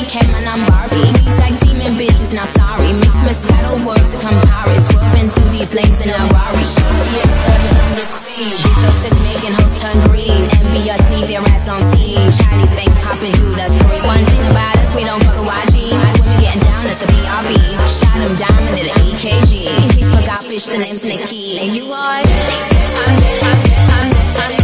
Ken, man, I'm Barbie. These like demon bitches, now sorry. Mix Moscato words to Campari. Swerving through these lanes in a Rari. Shakespeare, I'm the queen. Be so sick, making hoes turn green. Envious, leave your ass on team. Chinese banks popping through the screen. One thing about us, we don't fuck a YG. Like women getting down, that's a BRB. Shot him diamond at an EKG. In case you forgot, bitch, the name's Nikki. And you are Jennie, I'm Jennie, I'm Jennie, I'm Jennie.